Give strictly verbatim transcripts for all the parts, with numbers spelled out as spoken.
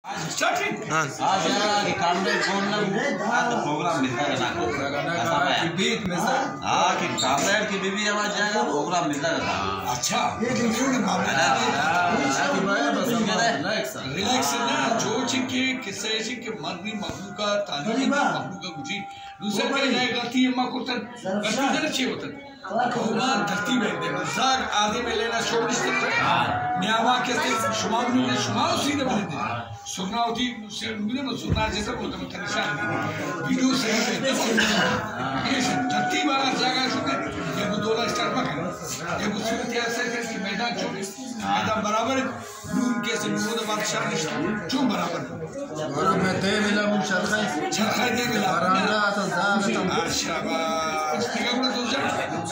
हाँ आज यार कामरेड बोलना आज प्रोग्राम मिलता है ना ऐसा है बीच में सर हाँ कि कामरेड की बीवी आवाज जाएगा प्रोग्राम मिलता है अच्छा ये देखिए ना मामला रिलैक्स ना जो चिके किसे चिके मर्नी मखलूका तालीम मखलूका गुजी दूसरे पे जाए गलती है माँ को तन गलती जरा चाहिए होता कौमा धरती में दे मजाक आधे में लेना शोनिश्चित न्यावा कैसे शुमार में शुमार उसी ने बने दे सुनना होती से मुझे मत सुनना जैसा बोलते हैं तनिशान वीडियो से ये धरती वाला जगह सुने ये वो दो लाख स्टार पकड़ ये वो सूरत ऐसे है कि मैदान छोटे मैदान बराबर नून कैसे नून तो बादशाह निश्चित क्यों बराबर और मैं ते मिला मुझ शर्खाई शर्खाई दे मिला रांडा तो दाग तो शाबाश ठीक है बड़ा तो जा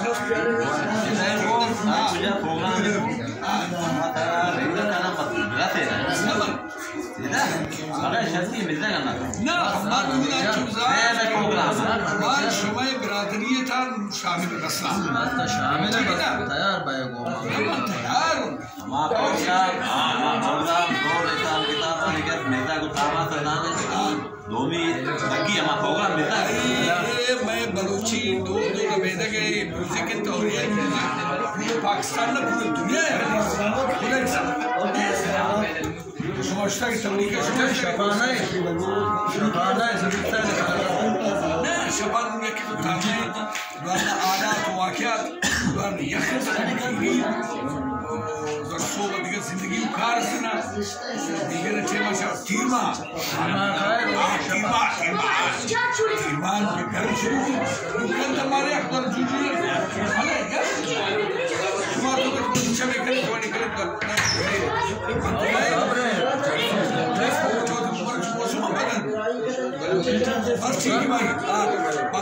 मुझे प्रोग्राम हमारा रेगुलर का नाम मिला थे ना अरे शर्ती मिल जाएगा ना ना हमारा दूसरा चूजा मैं प्रोग्राम हमारा शुमाए बिरादरी था शामिल रस्ला शामिल है तैयार भाई को तैयार हमारा प्रोग्राम हमारा प्रोग्राम दो साल किताब लेकर मिलता को थामा तो ना दोमी लगी हमारा प्रोग्राम मिलता है मैं बलूची दो दो का बेदा के म्यूजिक के तौरिया पूरे पाकिस्तान में पूरी दुनिया है पूरे समझता कि तबलीग का शुक्र शबाना है शबाना है जरूरत है ना शबान में कि ताने द्वारा आदात वाक़यात द्वारा यकीन की दरसो दिगर जिंदगी उखाड़ सना दिगर चेमा शा तीमा तीमा तीमान के घर शुरू बुkan हमारे अकबर जुजी अरे यार तुम्हारा तो कुछ शबे करे तो नहीं करे तो हर चीज की भाई